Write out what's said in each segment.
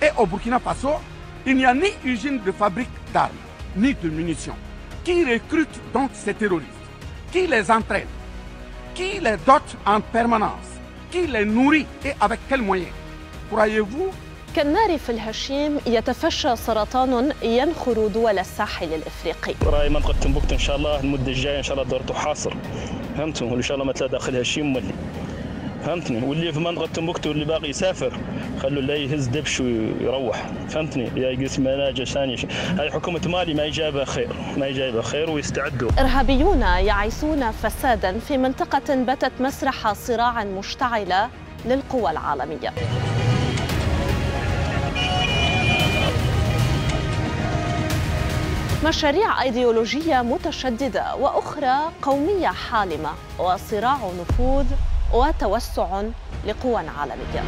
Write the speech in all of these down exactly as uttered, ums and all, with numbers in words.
Et au Burkina Faso, il n'y a ni usine de fabrique d'armes, ni de munitions. Qui recrute donc ces terroristes? Qui les entraîne? Qui les dote en permanence? Qui les nourrit et avec quels moyens? Croyez-vous? كالنار في الهشيم يتفشى سرطان ينخر دول الساحل الافريقي. راي منطقه تنبوكتو ان شاء الله المده الجايه ان شاء الله دورته حاصر. فهمتوا؟ وان شاء الله ما تلاقي داخل هشيم مولي. فهمتني؟ واللي في منطقه تنبوكتو اللي باقي يسافر خلوا اللي يهز دبش ويروح. فهمتني؟ يا يقيس مناجة ثانيه. هاي حكومه مالي ما جايبها خير، ما جايبها خير ويستعدوا. ارهابيون يعيثون فسادا في منطقه باتت مسرح صراع مشتعله للقوى العالميه. مشاريع أيديولوجية متشددة وأخرى قومية حالمة وصراع نفوذ وتوسع لقوى عالمية.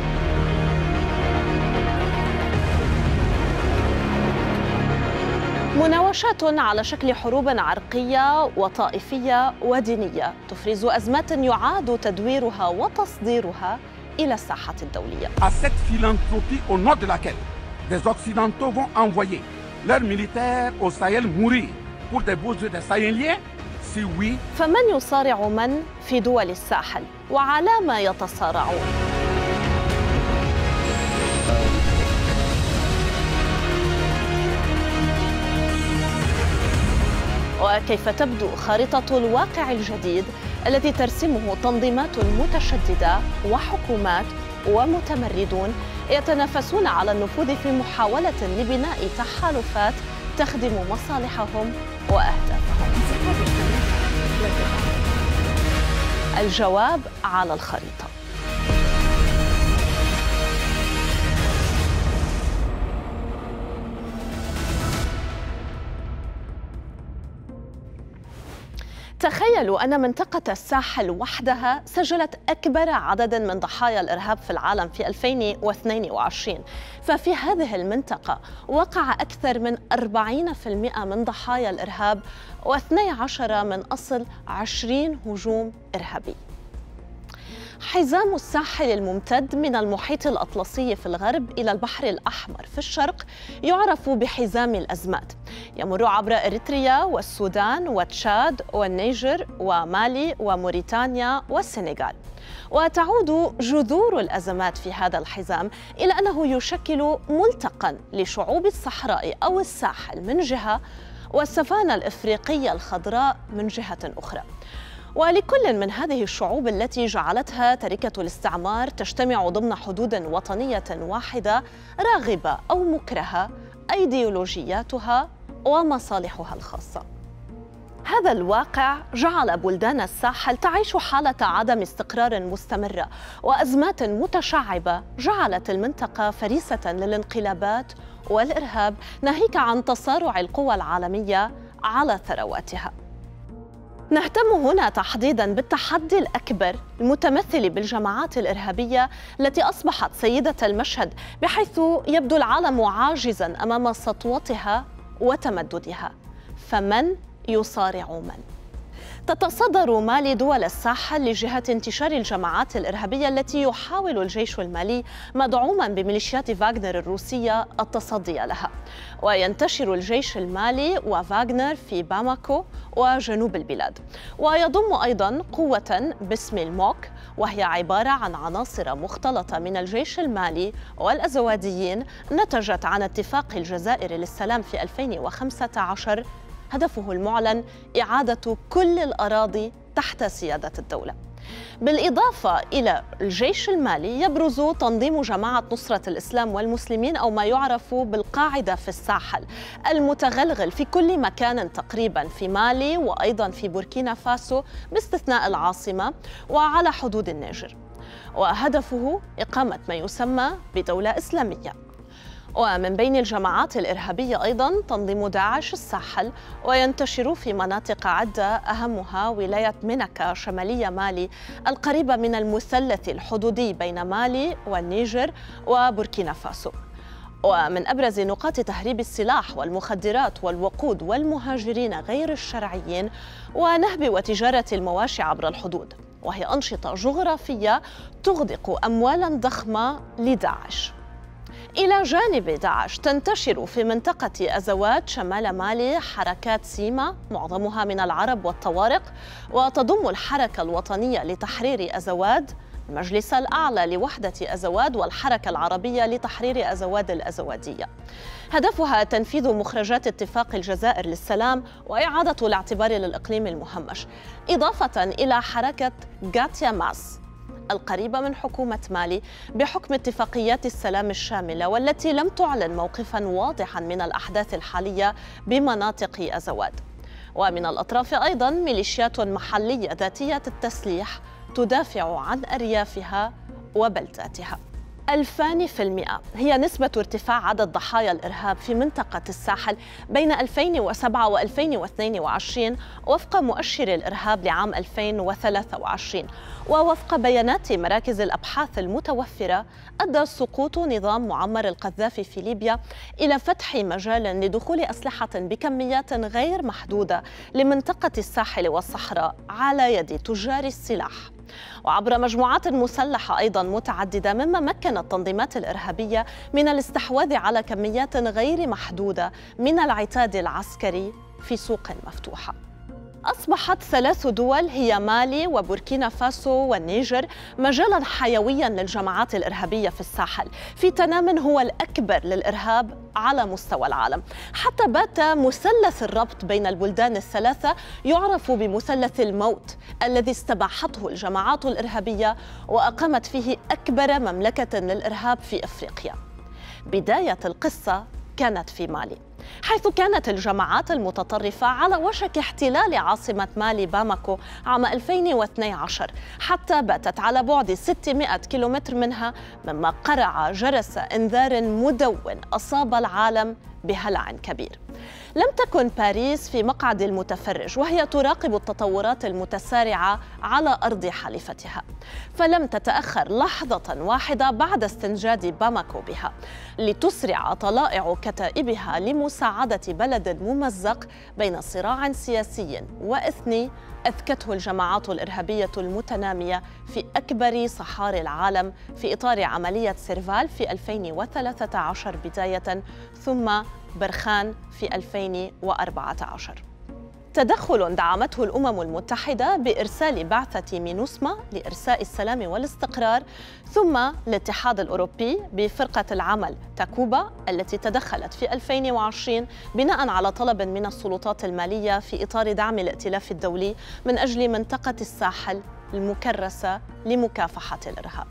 مناوشات على شكل حروب عرقية وطائفية ودينية تفرز أزمات يعاد تدويرها وتصديرها إلى الساحة الدولية. À cette philanthropie au nom de laquelle des Occidentaux vont envoyer leurs militaires au Sahel mourir pour des besoins des Sahéliens? Si oui. فمن يصارع من في دول الساحل وعلى ما يتصارعون؟ وكيف تبدو خارطة الواقع الجديد الذي ترسمه تنظيمات متشددة وحكومات ومتمردون يتنافسون على النفوذ في محاولة لبناء تحالفات تخدم مصالحهم وأهدافهم؟ الجواب على الخريطة. تخيلوا أن منطقة الساحل وحدها سجلت أكبر عدد من ضحايا الإرهاب في العالم في ألفين واثنين وعشرين، ففي هذه المنطقة وقع أكثر من أربعين بالمئة من ضحايا الإرهاب واثني عشر من أصل عشرين هجوم إرهابي. حزام الساحل الممتد من المحيط الأطلسي في الغرب إلى البحر الأحمر في الشرق يعرف بحزام الأزمات، يمر عبر إريتريا والسودان وتشاد والنيجر ومالي وموريتانيا والسنغال. وتعود جذور الأزمات في هذا الحزام إلى أنه يشكل ملتقاً لشعوب الصحراء أو الساحل من جهة والسفانة الإفريقية الخضراء من جهة أخرى. ولكل من هذه الشعوب التي جعلتها تركة الاستعمار تجتمع ضمن حدود وطنية واحدة راغبة أو مكرهة أيديولوجياتها ومصالحها الخاصة. هذا الواقع جعل بلدان الساحل تعيش حالة عدم استقرار مستمرة وأزمات متشعبة جعلت المنطقة فريسة للانقلابات والإرهاب، ناهيك عن تصارع القوى العالمية على ثرواتها. نهتم هنا تحديداً بالتحدي الأكبر المتمثل بالجماعات الإرهابية التي أصبحت سيدة المشهد، بحيث يبدو العالم عاجزاً أمام سطوتها وتمددها. فمن يصارع من؟ تتصدر مالي دول الساحل لجهة انتشار الجماعات الإرهابية التي يحاول الجيش المالي مدعوما بميليشيات فاغنر الروسية التصدي لها، وينتشر الجيش المالي وفاغنر في باماكو وجنوب البلاد، ويضم أيضا قوة باسم الموك، وهي عبارة عن عناصر مختلطة من الجيش المالي والأزواديين نتجت عن اتفاق الجزائر للسلام في ألفين وخمسة عشر، هدفه المعلن إعادة كل الأراضي تحت سيادة الدولة. بالإضافة إلى الجيش المالي يبرز تنظيم جماعة نصرة الإسلام والمسلمين أو ما يعرف بالقاعدة في الساحل، المتغلغل في كل مكان تقريبا في مالي وأيضا في بوركينا فاسو باستثناء العاصمة وعلى حدود النيجر، وهدفه إقامة ما يسمى بدولة إسلامية. ومن بين الجماعات الإرهابية أيضاً تنظيم داعش الساحل، وينتشر في مناطق عدة أهمها ولاية ميناكا شمالية مالي القريبة من المثلث الحدودي بين مالي والنيجر وبوركينا فاسو. ومن أبرز نقاط تهريب السلاح والمخدرات والوقود والمهاجرين غير الشرعيين ونهب وتجارة المواشي عبر الحدود، وهي أنشطة جغرافية تغدق أموالاً ضخمة لداعش. إلى جانب داعش تنتشر في منطقة أزواد شمال مالي حركات سيما معظمها من العرب والطوارق، وتضم الحركة الوطنية لتحرير أزواد، المجلس الأعلى لوحدة أزواد، والحركة العربية لتحرير أزواد الأزوادية. هدفها تنفيذ مخرجات اتفاق الجزائر للسلام وإعادة الاعتبار للإقليم المهمش، إضافة إلى حركة غاتيا ماس القريبة من حكومة مالي بحكم اتفاقيات السلام الشاملة، والتي لم تعلن موقفاً واضحاً من الأحداث الحالية بمناطق أزواد. ومن الأطراف أيضاً ميليشيات محلية ذاتية التسليح تدافع عن أريافها وبلداتها. ألفان في المئة هي نسبة ارتفاع عدد ضحايا الإرهاب في منطقة الساحل بين ألفين وسبعة وألفين واثنين وعشرين وفق مؤشر الإرهاب لعام ألفين وثلاثة وعشرين. ووفق بيانات مراكز الأبحاث المتوفرة، أدى سقوط نظام معمر القذافي في ليبيا إلى فتح مجال لدخول أسلحة بكميات غير محدودة لمنطقة الساحل والصحراء على يد تجار السلاح، وعبر مجموعات مسلحة أيضاً متعددة، مما مكن التنظيمات الإرهابية من الاستحواذ على كميات غير محدودة من العتاد العسكري في سوق مفتوحة. أصبحت ثلاث دول هي مالي وبوركينا فاسو والنيجر مجالاً حيوياً للجماعات الإرهابية في الساحل، في تنام هو الأكبر للإرهاب على مستوى العالم، حتى بات مثلث الربط بين البلدان الثلاثة يعرف بمثلث الموت الذي استباحته الجماعات الإرهابية وأقامت فيه أكبر مملكة للإرهاب في أفريقيا. بداية القصة كانت في مالي، حيث كانت الجماعات المتطرفة على وشك احتلال عاصمة مالي باماكو عام ألفين واثني عشر، حتى باتت على بعد ستمائة كيلومتر منها، مما قرع جرس إنذار مدون أصاب العالم بهلع كبير. لم تكن باريس في مقعد المتفرج وهي تراقب التطورات المتسارعة على أرض حليفتها، فلم تتأخر لحظة واحدة بعد استنجاد باماكو بها لتسرع طلائع كتائبها لمساعدة بلد ممزق بين صراع سياسي وإثني أذكته الجماعات الإرهابية المتنامية في أكبر صحاري العالم في إطار عملية سيرفال في ألفين وثلاثة عشر بداية، ثم برخان في ألفين وأربعة عشر. تدخل دعمته الأمم المتحدة بإرسال بعثة مينوسما لإرساء السلام والاستقرار، ثم الاتحاد الأوروبي بفرقة العمل تاكوبا التي تدخلت في ألفين وعشرين بناء على طلب من السلطات المالية في إطار دعم الائتلاف الدولي من أجل منطقة الساحل المكرسة لمكافحة الإرهاب.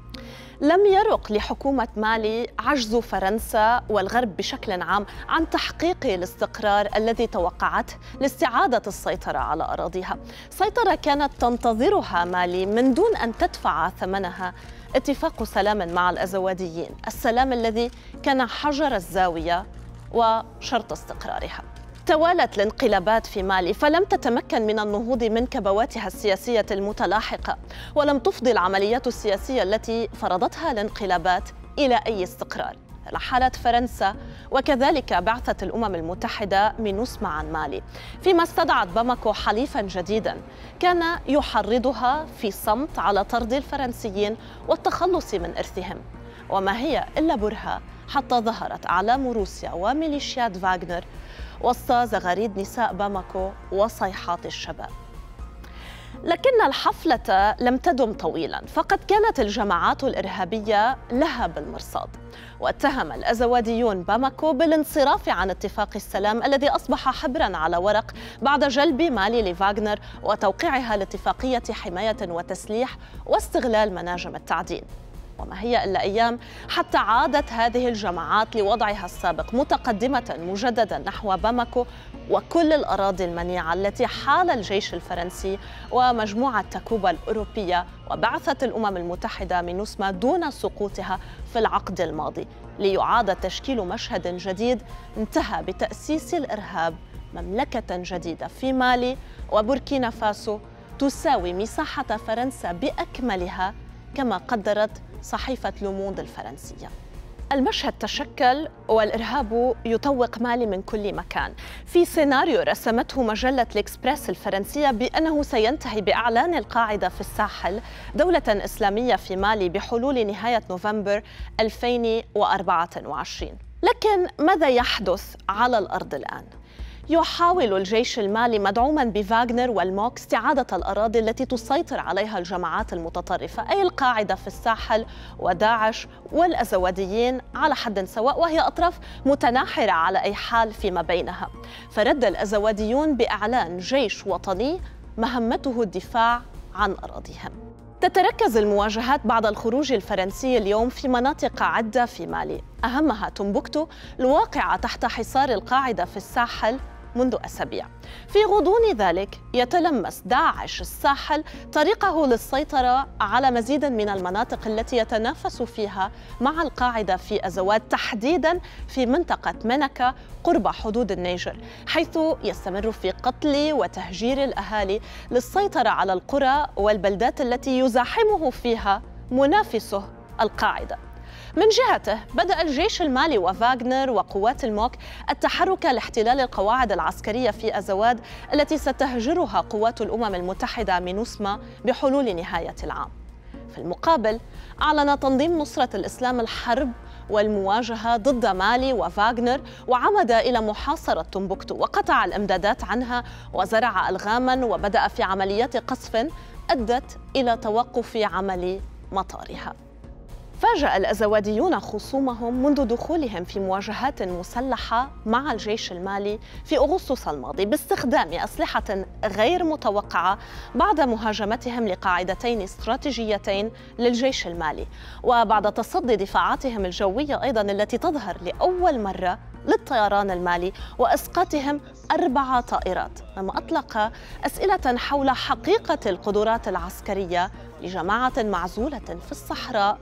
لم يرق لحكومة مالي عجز فرنسا والغرب بشكل عام عن تحقيق الاستقرار الذي توقعته لاستعادة السيطرة على أراضيها، سيطرة كانت تنتظرها مالي من دون أن تدفع ثمنها. اتفاق سلام مع الأزواديين، السلام الذي كان حجر الزاوية وشرط استقرارها. توالت الانقلابات في مالي، فلم تتمكن من النهوض من كبواتها السياسية المتلاحقة، ولم تفضي العمليات السياسية التي فرضتها الانقلابات إلى أي استقرار. رحلت فرنسا وكذلك بعثة الأمم المتحدة مينوسما عن مالي، فيما استدعت باماكو حليفاً جديداً كان يحرضها في صمت على طرد الفرنسيين والتخلص من إرثهم، وما هي إلا برهة حتى ظهرت أعلام روسيا وميليشيات فاغنر وسط زغاريد نساء باماكو وصيحات الشباب. لكن الحفلة لم تدم طويلاً، فقد كانت الجماعات الإرهابية لها بالمرصاد، واتهم الأزواديون باماكو بالانصراف عن اتفاق السلام الذي أصبح حبراً على ورق بعد جلب مالي لفاغنر وتوقيعها لاتفاقية حماية وتسليح واستغلال مناجم التعدين. وما هي إلا أيام حتى عادت هذه الجماعات لوضعها السابق، متقدمة مجددا نحو باماكو وكل الأراضي المنيعة التي حال الجيش الفرنسي ومجموعة تاكوبا الأوروبية وبعثة الأمم المتحدة مينوسما دون سقوطها في العقد الماضي، ليعاد تشكيل مشهد جديد انتهى بتأسيس الإرهاب مملكة جديدة في مالي وبوركينا فاسو تساوي مساحة فرنسا بأكملها، كما قدرت صحيفة لوموند الفرنسية. المشهد تشكل والإرهاب يطوق مالي من كل مكان. في سيناريو رسمته مجلة الإكسبريس الفرنسية بأنه سينتهي بإعلان القاعدة في الساحل دولة إسلامية في مالي بحلول نهاية نوفمبر ألفين وأربعة وعشرين. لكن ماذا يحدث على الأرض الآن؟ يحاول الجيش المالي مدعوما بفاغنر والموك استعادة الأراضي التي تسيطر عليها الجماعات المتطرفة، أي القاعدة في الساحل وداعش والأزوديين على حد سواء، وهي أطراف متناحرة على أي حال فيما بينها. فرد الأزوديون بإعلان جيش وطني مهمته الدفاع عن أراضيهم. تتركز المواجهات بعد الخروج الفرنسي اليوم في مناطق عدة في مالي، أهمها تومبوكتو الواقعة تحت حصار القاعدة في الساحل منذ أسابيع. في غضون ذلك يتلمس داعش الساحل طريقه للسيطرة على مزيد من المناطق التي يتنافس فيها مع القاعدة في أزواد، تحديداً في منطقة منكة قرب حدود النيجر، حيث يستمر في قتل وتهجير الأهالي للسيطرة على القرى والبلدات التي يزاحمه فيها منافسه القاعدة. من جهته بدأ الجيش المالي وفاغنر وقوات الموك التحرك لاحتلال القواعد العسكرية في أزواد التي ستهجرها قوات الأمم المتحدة مينوسما بحلول نهاية العام. في المقابل أعلن تنظيم نصرة الإسلام الحرب والمواجهة ضد مالي وفاغنر، وعمد إلى محاصرة تومبوكتو وقطع الإمدادات عنها وزرع ألغاماً، وبدأ في عمليات قصف أدت إلى توقف عمل مطارها. فاجأ الأزواديون خصومهم منذ دخولهم في مواجهات مسلحة مع الجيش المالي في أغسطس الماضي باستخدام أسلحة غير متوقعة بعد مهاجمتهم لقاعدتين استراتيجيتين للجيش المالي، وبعد تصدي دفاعاتهم الجوية أيضاً التي تظهر لأول مرة للطيران المالي وإسقاطهم أربع طائرات، مما أطلق أسئلة حول حقيقة القدرات العسكرية لجماعة معزولة في الصحراء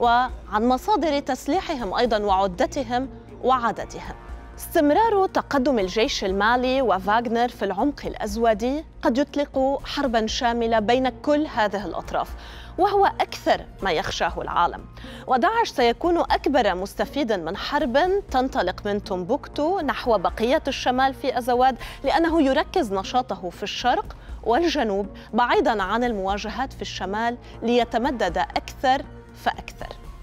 وعن مصادر تسليحهم أيضاً وعدتهم وعددهم. استمرار تقدم الجيش المالي وفاغنر في العمق الأزودي قد يطلق حرباً شاملة بين كل هذه الأطراف، وهو أكثر ما يخشاه العالم. وداعش سيكون أكبر مستفيد من حرب تنطلق من تومبوكتو نحو بقية الشمال في أزواد، لأنه يركز نشاطه في الشرق والجنوب بعيداً عن المواجهات في الشمال ليتمدد أكثر فأكثر.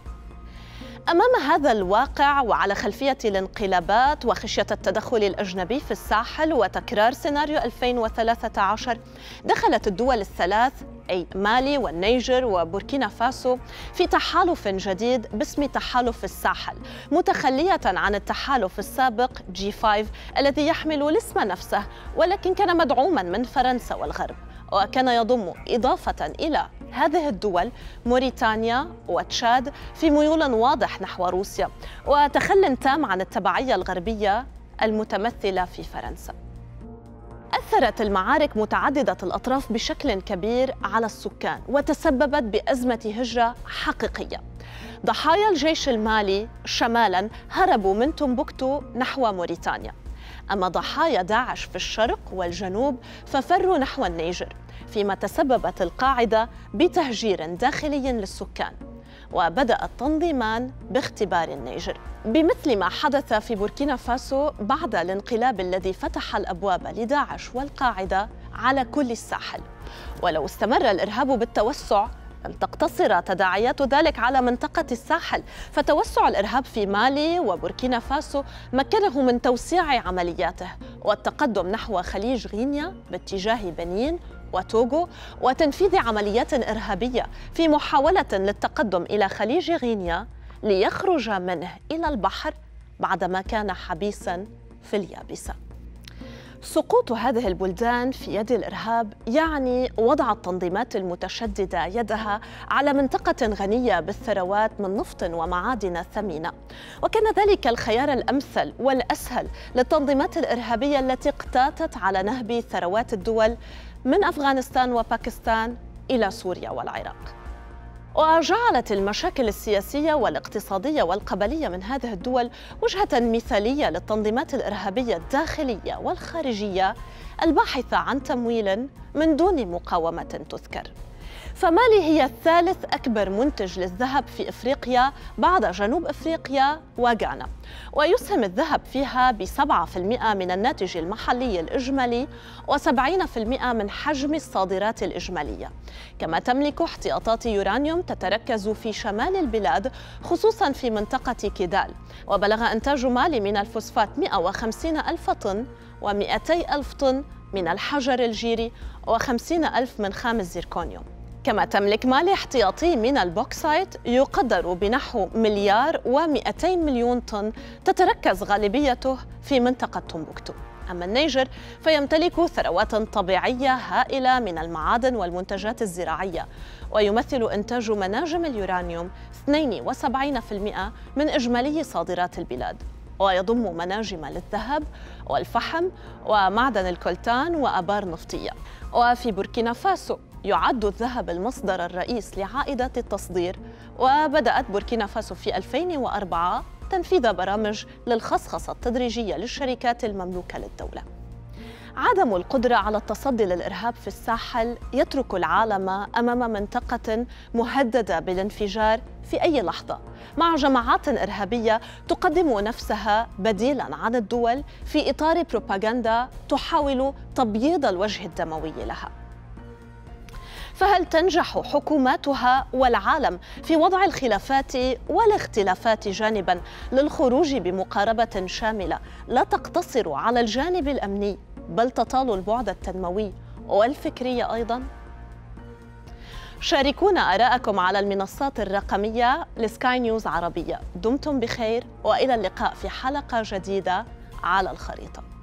أمام هذا الواقع وعلى خلفية الانقلابات وخشية التدخل الأجنبي في الساحل وتكرار سيناريو ألفين وثلاثة عشر، دخلت الدول الثلاث أي مالي والنيجر وبوركينا فاسو في تحالف جديد باسم تحالف الساحل، متخلية عن التحالف السابق جي خمسة الذي يحمل الاسم نفسه ولكن كان مدعوما من فرنسا والغرب، وكان يضم إضافة إلى هذه الدول موريتانيا وتشاد في ميول واضح نحو روسيا، وتخل تام عن التبعية الغربية المتمثلة في فرنسا. أثرت المعارك متعددة الأطراف بشكل كبير على السكان وتسببت بأزمة هجرة حقيقية. ضحايا الجيش المالي شمالاً هربوا من تومبوكتو نحو موريتانيا، أما ضحايا داعش في الشرق والجنوب ففروا نحو النيجر، فيما تسببت القاعدة بتهجير داخلي للسكان، وبدأ التنظيمان باختبار النيجر بمثل ما حدث في بوركينا فاسو بعد الانقلاب الذي فتح الأبواب لداعش والقاعدة على كل الساحل. ولو استمر الإرهاب بالتوسع لن تقتصر تداعيات ذلك على منطقة الساحل، فتوسع الإرهاب في مالي وبوركينا فاسو مكنه من توسيع عملياته والتقدم نحو خليج غينيا باتجاه بنين وتوغو، وتنفيذ عمليات إرهابية في محاولة للتقدم إلى خليج غينيا ليخرج منه إلى البحر بعدما كان حبيساً في اليابسة. سقوط هذه البلدان في يد الإرهاب يعني وضع التنظيمات المتشددة يدها على منطقة غنية بالثروات من نفط ومعادن ثمينة، وكان ذلك الخيار الأمثل والأسهل للتنظيمات الإرهابية التي اقتاتت على نهب ثروات الدول من أفغانستان وباكستان إلى سوريا والعراق. وجعلت المشاكل السياسية والاقتصادية والقبلية من هذه الدول وجهة مثالية للتنظيمات الإرهابية الداخلية والخارجية الباحثة عن تمويل من دون مقاومة تذكر. فمالي هي الثالث أكبر منتج للذهب في إفريقيا بعد جنوب إفريقيا وغانا، ويسهم الذهب فيها بسبعة بالمئة من الناتج المحلي الإجمالي وسبعين بالمئة من حجم الصادرات الإجمالية. كما تملك احتياطات يورانيوم تتركز في شمال البلاد خصوصاً في منطقة كيدال، وبلغ إنتاج مالي من الفوسفات مئة وخمسين ألف طن ومئتي ألف طن من الحجر الجيري وخمسين ألف من خام الزيركونيوم. كما تملك مالي احتياطي من البوكسايت يقدر بنحو مليار ومئتين مليون طن تتركز غالبيته في منطقة تومبوكتو. أما النيجر فيمتلك ثروات طبيعية هائلة من المعادن والمنتجات الزراعية، ويمثل إنتاج مناجم اليورانيوم اثنين وسبعين بالمئة من إجمالي صادرات البلاد، ويضم مناجم للذهب والفحم ومعدن الكولتان وآبار نفطية. وفي بوركينا فاسو يعد الذهب المصدر الرئيس لعائدة التصدير، وبدأت بوركينا فاسو في ألفين وأربعة تنفيذ برامج للخصخصة التدريجية للشركات المملوكة للدولة. عدم القدرة على التصدي للإرهاب في الساحل يترك العالم أمام منطقة مهددة بالانفجار في أي لحظة، مع جماعات إرهابية تقدم نفسها بديلاً عن الدول في إطار بروباغندا تحاول تبييض الوجه الدموي لها. فهل تنجح حكوماتها والعالم في وضع الخلافات والاختلافات جانباً للخروج بمقاربة شاملة لا تقتصر على الجانب الأمني بل تطال البعد التنموي والفكري أيضاً؟ شاركونا آراءكم على المنصات الرقمية لسكاي نيوز عربية. دمتم بخير وإلى اللقاء في حلقة جديدة على الخريطة.